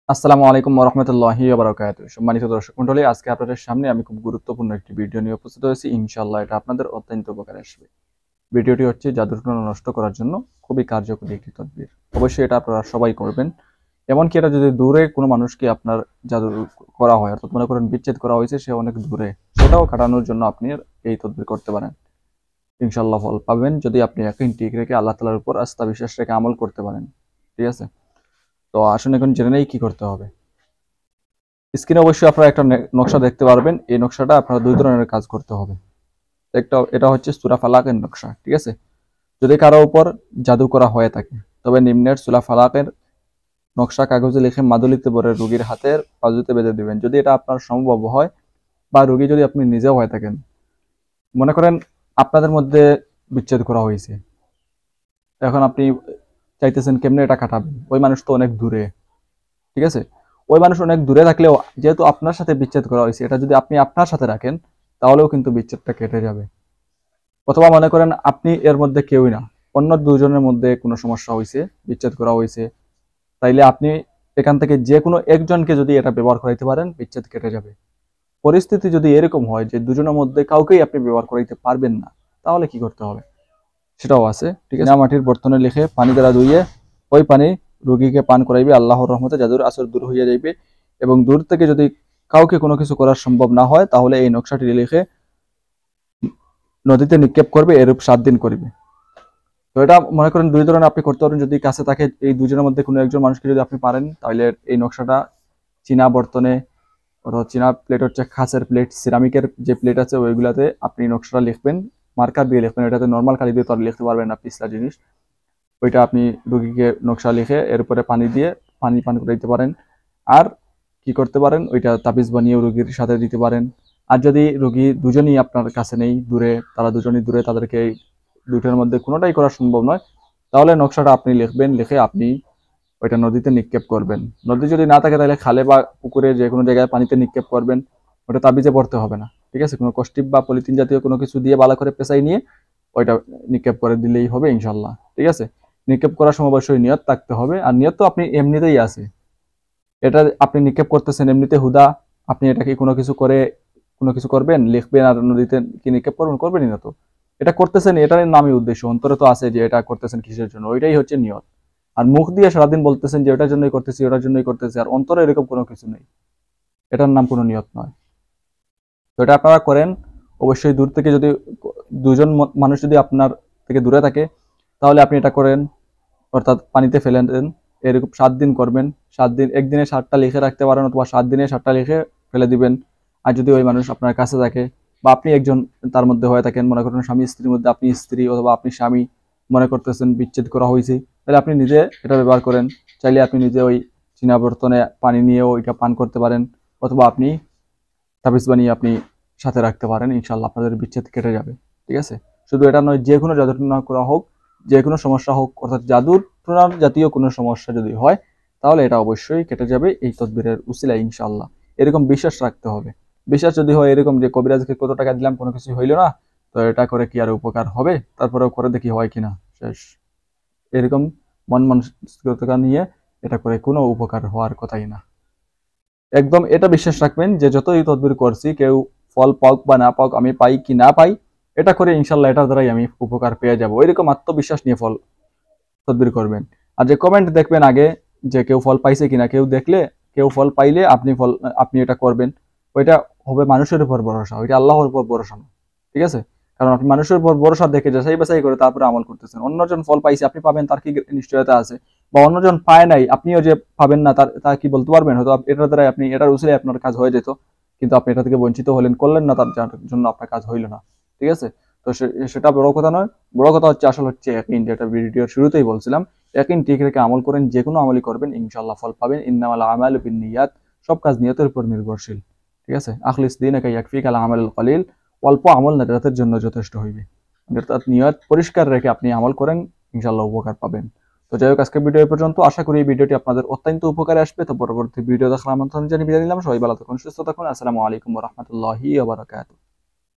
আসসালামু আলাইকুম ওয়া রাহমাতুল্লাহি ওয়া বারাকাতুহু। সম্মানিত দর্শক মণ্ডলী, আজকে আপনাদের সামনে আমি খুব গুরুত্বপূর্ণ একটি ভিডিও নিয়ে উপস্থিত হয়েছি। ইনশাআল্লাহ এটা আপনাদের অত্যন্ত উপকারে আসবে। ভিডিওটি হচ্ছে জাদুর টুনা নষ্ট করার জন্য খুবই কার্যকরী একটি তদবির। অবশ্যই এটা আপনারা সবাই করবেন। এমনকি এটা যদি দূরে কোনো মানুষকে আপনার জাদু করা হয়, অর্থাৎ মনে করেন বিচ্ছেদ করা হয়েছে, সে অনেক দূরে, সেটাও কাটানোর জন্য আপনি এই তদবির করতে পারেন। ইনশাআল্লাহ ফল পাবেন যদি আপনি ইয়াকিন ঠিক রেখে আল্লাহ তাআলার উপর আস্থা বিশ্বাস রেখে আমল করতে পারেন। ঠিক আছে? তো আসুন এখন জেনে নেই কি করতে হবে। স্ক্রিনে অবশ্যই আপনারা একটা নকশা দেখতে পারবেন। এই নকশাটা আপনারা দুই ধরনের কাজ করতে হবে। এটা হচ্ছে সূরা ফালাকের নকশা। ঠিক আছে? যদি কারো উপর জাদু করা হয়ে থাকে, তবে নিম্নের সূরা ফালাকের নকশা কাগজে লিখে মাদুলিতে ভরে রোগীর হাতের বাজুতে বেঁধে দিবেন। যদি এটা আপনার সম্ভব হয়, বা রোগী যদি আপনি নিজেও হয়ে থাকেন, মনে করেন আপনাদের মধ্যে বিচ্ছেদ করা হয়েছে, এখন আপনি চাইতেছেন কেমনে এটা কাটাবেন। ওই মানুষ তো অনেক দূরে। ঠিক আছে? ওই মানুষ অনেক দূরে থাকলেও যেহেতু আপনার সাথে বিচ্ছেদ করা হয়েছে, এটা যদি আপনি আপনার সাথে রাখেন, তাহলেও কিন্তু বিচ্ছেদটা কেটে যাবে। অথবা মনে করেন আপনি এর মধ্যে কেউই না, অন্য দুজনের মধ্যে কোনো সমস্যা হয়েছে, বিচ্ছেদ করা হয়েছে, তাইলে আপনি এখান থেকে যে কোনো একজনকে যদি এটা ব্যবহার করাইতে পারেন, বিচ্ছেদ কেটে যাবে। পরিস্থিতি যদি এরকম হয় যে দুজনের মধ্যে কাউকেই আপনি ব্যবহার করাইতে পারবেন না, তাহলে কি করতে হবে সেটাও আছে। ঠিক আছে? মাটির বর্তনে লিখে পানি দ্বারা ধুইয়ে ওই পানি রোগীকে পান করাইবে। আল্লাহর রহমতে জাদুর আসর দূর হইয়া যাইবে। এবং দূর থেকে যদি কাউকে কোনো কিছু করা সম্ভব না হয়, তাহলে এই নকশাটি লিখে নদীতে নিক্ষেপ করবে, এরূপ 7 দিন করিবে। তো এটা মনে করেন দুই ধরনের আপনি করতে পারেন। যদি কাছে থাকে এই দুজনের মধ্যে কোনো একজন মানুষকে যদি আপনি পারেন, তাহলে এই নকশাটা চীনা বর্তনে, অর্থাৎ চীনা প্লেট হচ্ছে খাঁচের প্লেট, সিরামিকের যে প্লেট আছে ওইগুলাতে আপনি নকশাটা লিখবেন, মার্কার দিয়ে লিখবেন। এটাতে নর্মাল কালি দিয়ে তো আর লিখতে পারবেন না, পিছলা জিনিস। ওইটা আপনি রোগীকে নকশা লিখে এর উপরে পানি দিয়ে পানি পান করে দিতে পারেন। আর কি করতে পারেন, ওইটা তাবিজ বানিয়ে রোগীর সাথে দিতে পারেন। আর যদি রোগী দুজনই আপনার কাছে নেই, দূরে, তারা দুজনই দূরে, তাদেরকে এই দুইটার মধ্যে কোনোটাই করা সম্ভব নয়, তাহলে নকশাটা আপনি লিখবেন, লিখে আপনি ওইটা নদীতে নিক্ষেপ করবেন। নদী যদি না থাকে তাহলে খালে বা পুকুরে যে কোনো জায়গায় পানিতে নিক্ষেপ করবেন। ওটা তাবিজে পড়তে হবে না। ঠিক আছে? কোনো কষ্টিপ বা পলিথিন জাতীয় কোনো কিছু দিয়ে ভালো করে পেঁচাই নিয়ে ওইটা নিক্ষেপ করে দিলেই হবে ইনশাল্লাহ। ঠিক আছে? নিক্ষেপ করার সময় অবশ্যই নিয়ত থাকতে হবে। আর নিয়ত তো আপনি এমনিতেই আছে। এটা আপনি নিক্ষেপ করতেছেন এমনিতে হুদা, আপনি এটা কি কোনো কিছু করে কোনো কিছু করবেন, লিখবেন আর নদীতে কি নিক্ষেপ করবেন? করবেনই না তো। এটা করতেছেন, এটার নামই উদ্দেশ্য। অন্তরে তো আছে যে এটা করতেছেন কিসের জন্য, ওইটাই হচ্ছে নিয়ত। আর মুখ দিয়ে সারাদিন বলতেছেন যে ওটার জন্যই করতেছি, ওটার জন্যই করতেছি, আর অন্তরে এরকম কোনো কিছু নেই, এটার নাম কোনো নিয়ত নয়। তো এটা আপনারা করেন। অবশ্যই দূর থেকে যদি দুজন মানুষ যদি আপনার থেকে দূরে থাকে, তাহলে আপনি এটা করেন, অর্থাৎ পানিতে ফেলে দেন। এরকম 7 দিন করবেন। 7 দিন, একদিনে 7টা লিখে রাখতে পারেন, অথবা 7 দিনে 7টা লিখে ফেলে দিবেন। আর যদি ওই মানুষ আপনার কাছে থাকে, বা আপনি একজন তার মধ্যে হয়ে থাকেন, মনে করেন স্বামী স্ত্রীর মধ্যে আপনি স্ত্রী অথবা আপনি স্বামী, মনে করতেছেন বিচ্ছেদ করা হয়েছে, তাহলে আপনি নিজে এটা ব্যবহার করেন। চাইলে আপনি নিজে ওই চীনা বর্তনে পানি নিয়েও ওইটা পান করতে পারেন, অথবা আপনি তাবিজ বানিয়ে আপনি সাথে রাখতে পারেন। ইনশাল্লাহ আপনাদের বিচ্ছেদ কেটে যাবে। ঠিক আছে? শুধু এটা নয়, যে কোনো জাদু টুনা করা হোক, যে কোনো সমস্যা হোক, অর্থাৎ জাদুর টুনার জাতীয় কোনো সমস্যা যদি হয়, তাহলে এটা অবশ্যই কেটে যাবে এই তদবিরের উসিলায় ইনশাল্লাহ। এরকম বিশ্বাস রাখতে হবে। বিশ্বাস যদি হয় এরকম যে কবিরাজকে কত টাকা দিলাম কোনো কিছু হইল না, তো এটা করে কি আর উপকার হবে, তারপরেও করে দেখি হয় কিনা, শেষ। এরকম মন মানসিকতা নিয়ে এটা করে কোনো উপকার হওয়ার কথাই না। একদম এটা বিশ্বাস রাখবেন যে যতই তদবির করছি, কেউ ফল পাক বা না পাক, আমি পাই কি না পাই, এটা করে ইনশাল্লাহ এটার দ্বারাই আমি উপকার পেয়ে যাব, এরকম আত্মবিশ্বাস নিয়ে ফল তদবির করবেন। আর যে কমেন্ট দেখবেন আগে, যে কেউ ফল পাইছে কিনা, কেউ দেখলে, কেউ ফল পাইলে আপনি এটা করবেন, ওইটা হবে মানুষের উপর ভরসা, ওইটা আল্লাহর উপর ভরসা না। ঠিক আছে? কারণ আপনি মানুষের উপর ভরসা দেখে যাচাই বাছাই করে তারপরে আমল করতেছেন। অন্যজন ফল পাইছে, আপনি পাবেন তার কি নিশ্চয়তা আছে? বা অন্যজন পায় নাই, আপনিও যে পাবেন না তা কি বলতে পারবেন? হয়তো এটার দ্বারা আপনি, এটার উসিলায় আপনার কাজ হয়ে যেত, কিন্তু আপনি এটা থেকে বঞ্চিত হলেন, করলেন না, তার জন্য আপনার কাজ হইল না। ঠিক আছে? তো সেটা বড় কথা নয়। বড় কথা হচ্ছে, আসল হচ্ছে ইয়াকিন, যেটা ভিডিওর শুরুতেই বলছিলাম। ইয়াকিন ঠিক রেখে আমল করেন, যে কোনো আমলই করবেন ইনশাআল্লাহ ফল পাবেন। ইন্নামাল আমালু বিন্নিয়াত, সব কাজ নিয়তের উপর নির্ভরশীল। ঠিক আছে? আখলিস দীনাকা ইয়াকফিকাল আমালুল কলিল, অল্প আমল নাজাতের জন্য যথেষ্ট হইবে। অর্থাৎ নিয়ত পরিষ্কার রেখে আপনি আমল করেন, ইনশাআল্লাহ উপকার পাবেন। তো যাই হোক, আজকের ভিডিও এই পর্যন্ত। আশা করি এই ভিডিওটি আপনাদের অত্যন্ত উপকারে আসবে। তো পরবর্তী ভিডিও দেখার আমন্ত্রণ জানিয়ে বিদায় নিলাম। সবাই ভালো থাকুন, সুস্থ থাকুন। আসসালামু আলাইকুম ওয়া রাহমাতুল্লাহি ওয়া বারাকাতুহু।